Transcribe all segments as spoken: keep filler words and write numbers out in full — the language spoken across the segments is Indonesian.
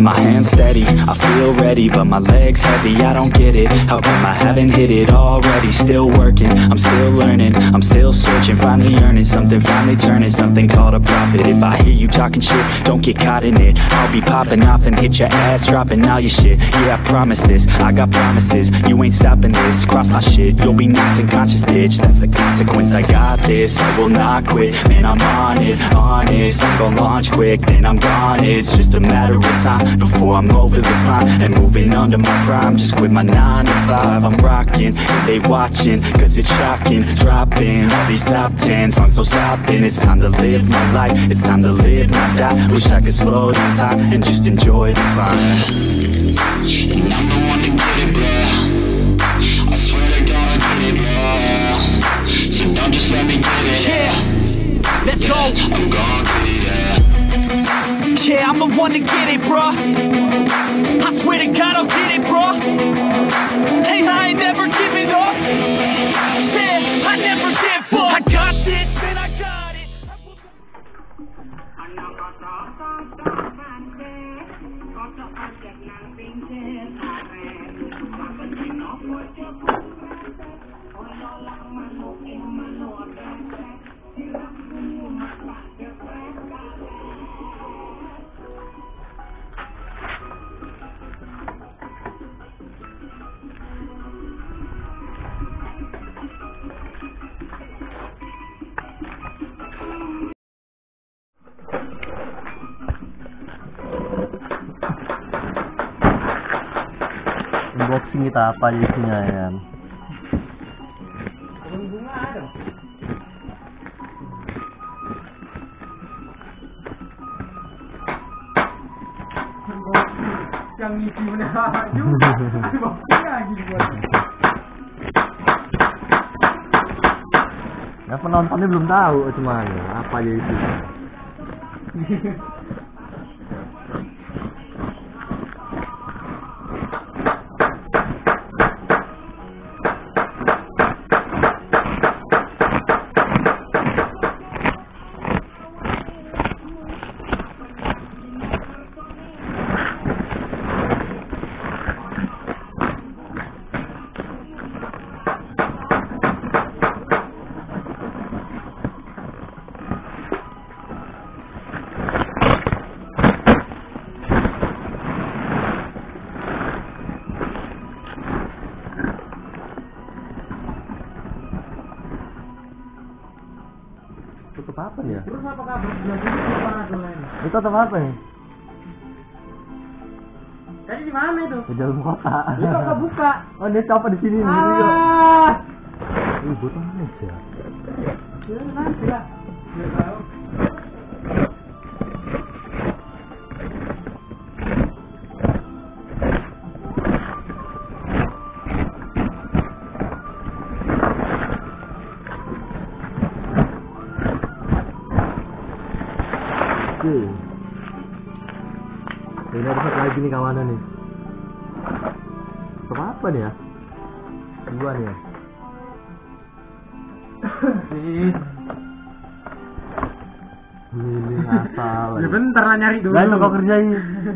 my hands steady, I feel ready, but my legs heavy, I don't get it. How come I haven't hit it already? Still working, I'm still learning, I'm still searching, finally earning something, finally turning something called a profit. If I hear you talking shit, don't get caught in it. I'll be popping off and hit your ass, dropping all your shit. Yeah, I promise this, I got promises, you ain't stopping this. Cross my shit, you'll be knocked unconscious, bitch. That's the consequence, I got this, I will not quit. Man, I'm on it, honest, I'm gon' launch quick, then I'm gone. It's just a matter of time before I'm over the climb and moving under my prime. Just quit my nine to five, I'm rocking, and they watching, cause it's shocking. Dropping all these top ten songs, no stopping. It's time to live my life, it's time to live, not die. Wish I could slow down time and just enjoy the climb. And I'm the one to get it, bro. I swear to God I get it, bro. So don't just let me get it. Yeah, let's go. I'm gon' get it, yeah. Yeah, I'm the one to get it, bruh. I swear to God I'll get it, bruh. Hey, I ain't never giving up. Yeah, I never give up. I got this, man, I got it. Unboxing kita apa isinya ya? Bunga ada. Yang ngisi bener juga. Unboxing lagi buat. Ya penontonnya belum tahu cuman apa aja itu. Tutup apa ya? Terus apa kabar? Bilang dulu para dolen. Itu tutup apa nih? Tadi di mana itu? Di dalam kota. Itu kok buka? Oh, ini apa di sini? Ah. Ini botol aja. Ya nanti lah. Biar tahu. Ini ada satu lagi nih kawanan nih. Apa apa nih ya? Dua nih ya. Ini asal. Ya bentar lah nyari dulu. Lah itu kau kerjain.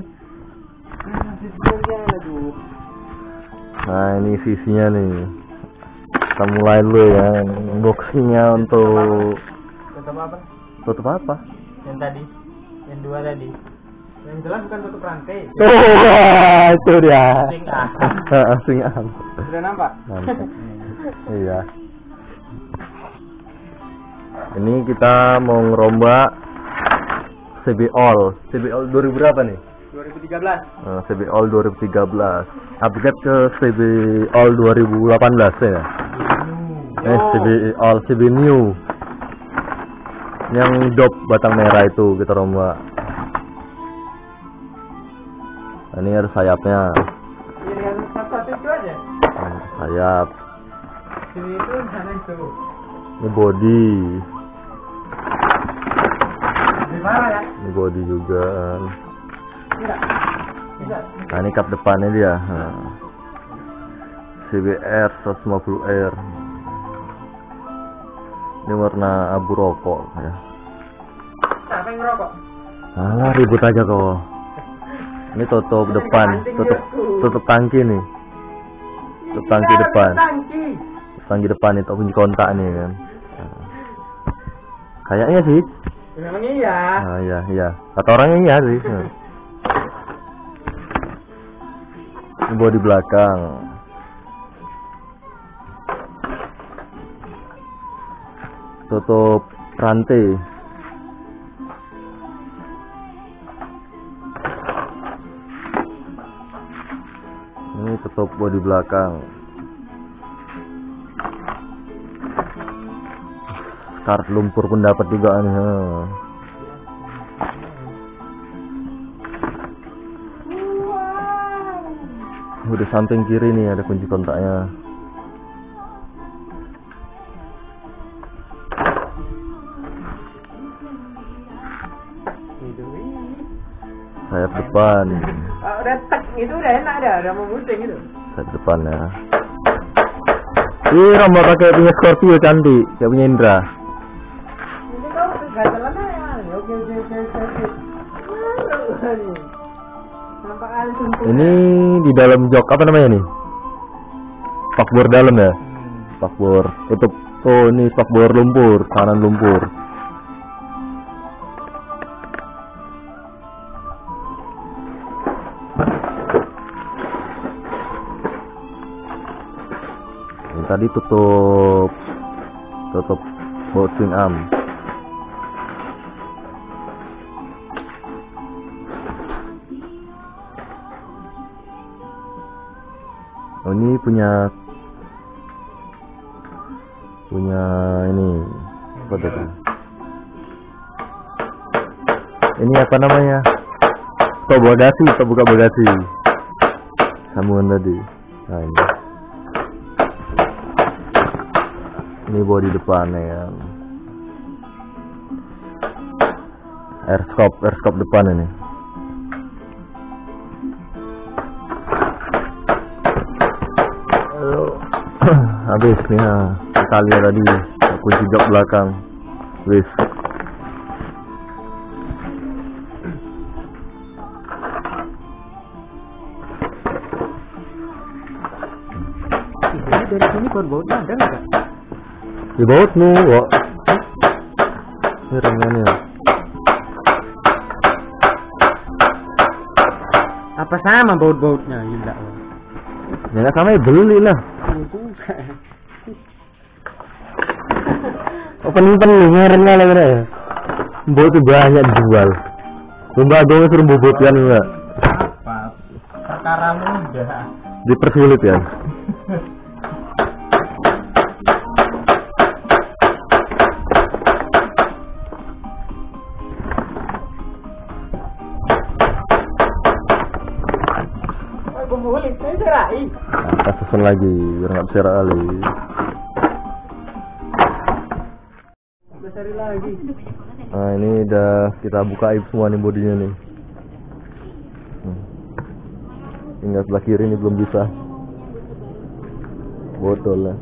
Nah ini sisinya nih. Kita mulai dulu ya unboxingnya untuk Tutup apa? tutup apa? Yang tadi, yang dua tadi. Yang jelas bukan tutup rantai. Oh, itu dia. Sing ah. Sing ah. Sudah nampak? Nampak. Iya. Ini kita mau ngerombak C B All. C B All dua ribu berapa nih? dua ribu tiga belas. Uh, C B All dua ribu tiga belas. Upgrade ke C B All dua ribu delapan belas ya. Eh, C B All C B New. Yang dop batang merah itu kita rombak. Nah, ini ada sayapnya. Ini yang satu itu aja. Nah, sayap. Sini itu, sana itu. Ini body. Di mana ya? Ini body juga. Tidak. Tidak. Nah, ini kap depannya dia. Nah. C B R seratus lima puluh R. Ini warna abu rokok ya. Siapa yang ngerokok? Alah, ribut aja kok. Ini tutup depan, tutup tutup tangki nih. Tutup tangki depan. Tutup tangki depan itu kunci kontak nih kan. Nah. Kayaknya sih. Memang iya. Ah iya iya. Kata orangnya iya sih. Nah. Ini bawa di belakang. Tutup rantai. Ini tutup bodi belakang. Kart lumpur pun dapat juga nih. Hmm. Udah samping kiri nih ada kunci kontaknya. Sayap depan. Oh, udah tek itu udah enak dah, udah mau musim itu. Sayap depan ya. Ih, Romo pakai punya Scorpio cantik, kayak punya Indra. Ini kau gatelan ya. Oke oke oke oke. Nampak alun. Ini di dalam jok apa namanya nih? Spakbor dalam ya? Spakbor. Tutup. Oh, ini spakbor lumpur, kanan lumpur. Tadi tutup tutup baut swing arm. Oh, ini punya punya ini apa itu? Ini apa namanya? Stop bagasi, stop buka bagasi. Sambungan tadi. Nah, ini. Ini bodi depan ya. Air scope, air scope depan ini. Habis nih ya. Kali tadi kunci jok belakang. Wis. Dari sini baut-baut ada enggak? Di bautmu kok. Ini remnya. Apa sama baut-bautnya? Gila. Ya nggak sama ya beli lah. Oh pening-pening remnya lah kira ya. Baut itu banyak dijual. Lomba gue suruh bobotkan enggak? Apa? Perkara mudah. Dipersulit ya. Nah, susun lagi biar nggak besar kali. Besar lagi. Nah ini udah kita buka aib semua nih bodinya nih. Hmm. Tinggal sebelah kiri ini belum bisa. Botol lah.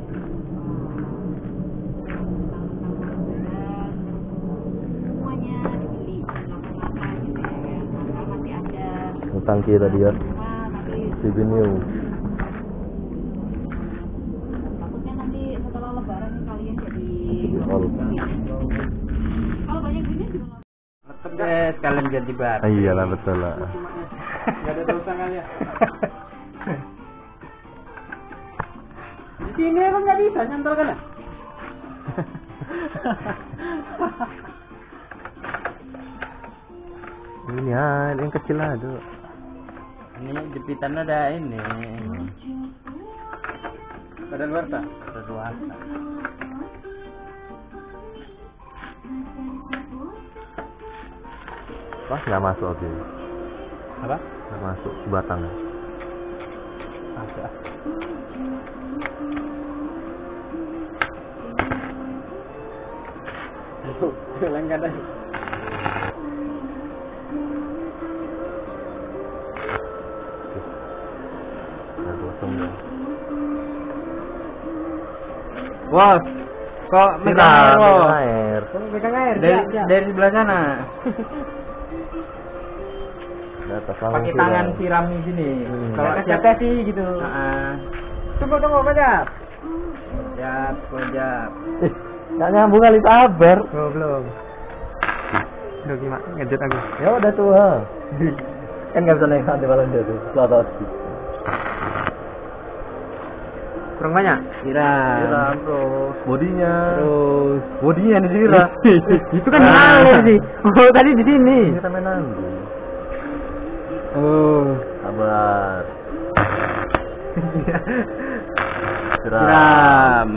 Tangki tadi ya. C B New. Takutnya nanti setelah lebaran kalian jadi All. kalau banyak gini juga Tetep deh sekalian ganti bar. Ah, iyalah betul lah. Gak ada dosa kalian. Di sini emang nggak bisa nyantol kan? Ini ya, yang kecil lah tuh. Ini jepitan ada ini. Pada luar tak? Pada luar tak. Wah, nggak masuk oke. Apa? Nggak masuk ke batangnya. Ada. Hilang kadang. Wah, kok megang air loh? Air. Kok megang air? Dari dari sebelah sana. Nah, atas langsung pakai tangan siram. siram di sini. Hmm. Kalau siap sih gitu. Heeh. Tunggu tunggu Pajak. Siap, Pajak. Eh, nggak nyambung kali sabar. Oh, belum. Udah gimana? Ngedit aku. Ya udah tuh, ha. Kan nggak bisa naik hati malam dia tuh. Selatan. Kurang banyak? Siram. Siram terus bodinya. Terus Bodinya yang disiram. itu kan ngalir sih. Oh, tadi di sini. Kita main nanggung. Oh. Sabar. Siram. Siram.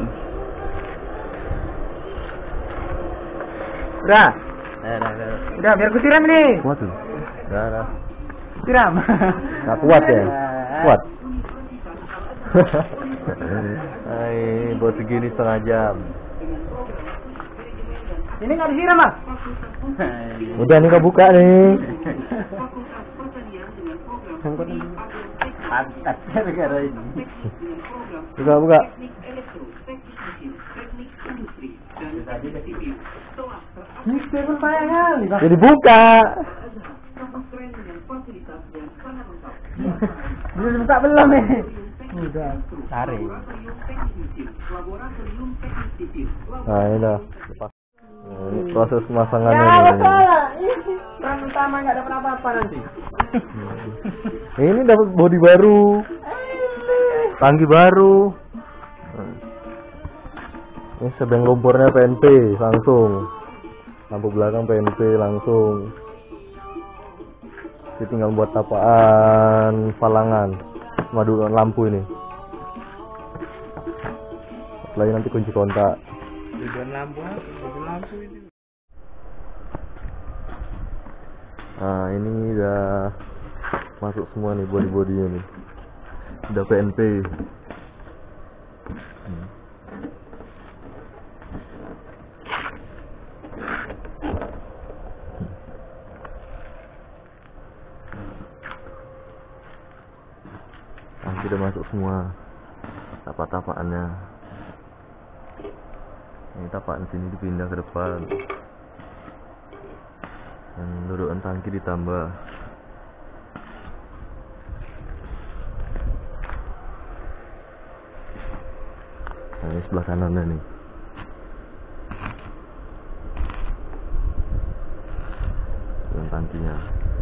Udah. Eh, dah, dah. Udah, biar ku siram ini. Kuat tuh. Dah, dah. Siram. Nggak kuat ya? Kuat. Hai, buat segini setengah jam. Ini nggak disiram, Mas. Udah nih kau buka nih. Pantas gara-gara ini. Buka, buka. Gitu pun payah kali, Bang. Jadi buka. Belum buka belum nih. Udah. Tarik. Nah, ini dah. Lepas. Nah, ini proses pemasangannya Ya, nih. salah. Yang pertama nggak dapat apa-apa nanti. Ini dapat bodi baru. Tangki baru. Nah. Ini sebeng lumpurnya P N P langsung. Lampu belakang P N P langsung. Jadi tinggal buat tapaan palangan madu lampu ini. Lagi nanti kunci kontak. Tujuan lampu, tujuan lampu ini. Nah, ini udah masuk semua nih bodi-bodinya nih. Udah P N P. Hmm. Nah, sudah masuk semua tapak-tapakannya. Ini tapaan sini dipindah ke depan. Dan dudukan tangki ditambah. Nah, ini sebelah kanannya nih. Dan tangkinya.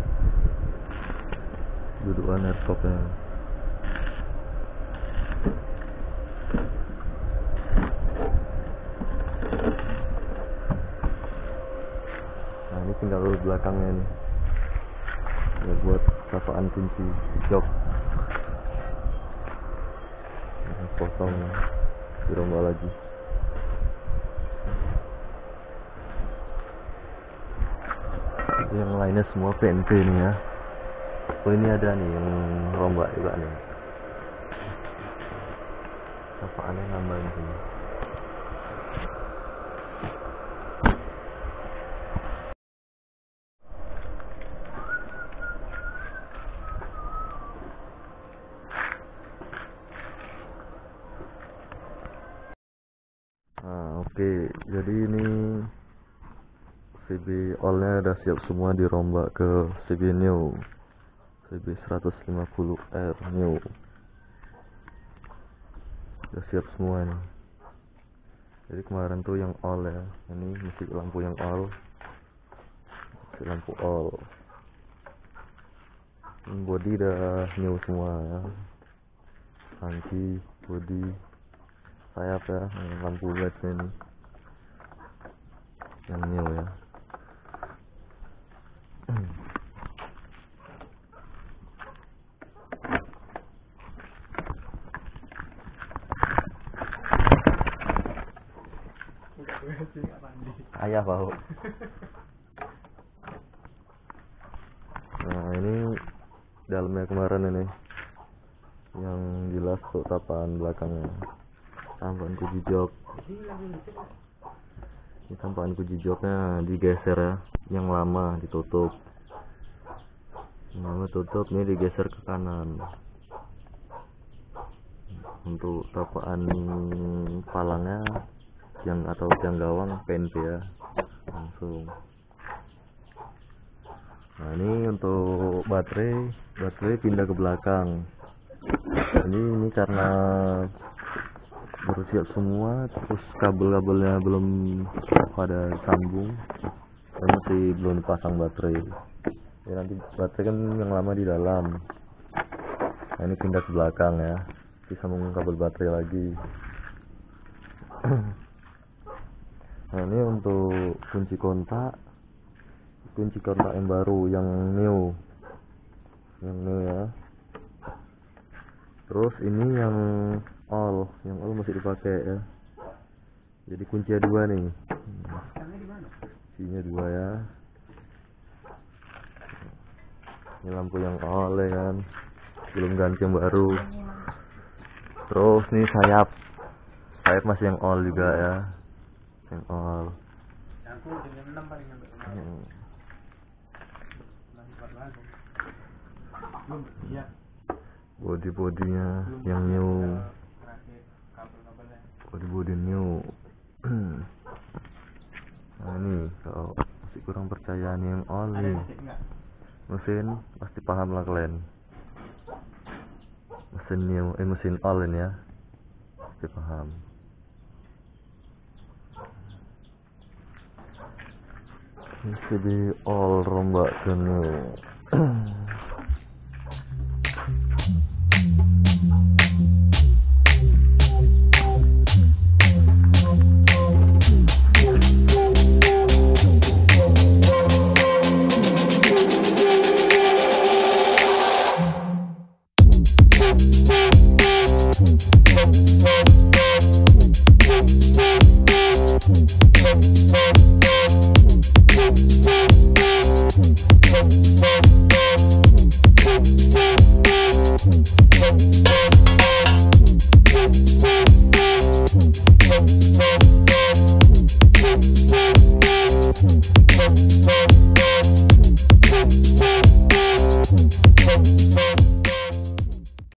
Dudukan airstopnya. Nah, ini tinggal urut belakangnya nih. Ya, buat tapaan kunci jok. Nah, potong dirombak lagi. Yang lainnya semua P N P nih ya. Oh, ini ada nih yang rombak juga nih. Tapaannya nambah di sini. Nah, oke, okay. Jadi ini C B all-nya udah siap semua dirombak ke C B new C B seratus lima puluh R new. Udah siap semua nih. Jadi kemarin tuh yang all ya, ini mesti lampu yang all, mesti lampu all. Ini body udah new semua ya, tangki, body, sayap ya, ini lampu L E D-nya ini yang new ya. Ayah bau. Nah, ini dalamnya kemarin ini yang jelas tuh tapaan belakangnya, tampaan kunci jok. Ini tampaan kunci joknya digeser ya, yang lama ditutup, yang lama tutup, ini digeser ke kanan. Untuk tapaan palangnya yang atau tiang gawang P N P ya, langsung. Nah ini untuk baterai, baterai pindah ke belakang. Ini ini karena baru siap semua, terus kabel-kabelnya belum pada sambung, dan masih belum dipasang baterai. Ya nanti baterai kan yang lama di dalam. Nah ini pindah ke belakang ya, disambung kabel baterai lagi. Nah ini untuk kunci kontak, kunci kontak yang baru, yang new, yang new ya. Terus ini yang all, yang all masih dipakai ya. Jadi kuncinya dua nih, kuncinya dua ya. Ini lampu yang all ya kan, belum ganti yang baru. Terus nih sayap, sayap masih yang all juga ya, yang all. Hmm. Body-bodinya yang new, body-body new. Nah ini kalau masih kurang percaya nih yang all nih, mesin pasti paham lah kalian. Mesin new, eh mesin all ini ya, pasti paham. P C B all rombak new.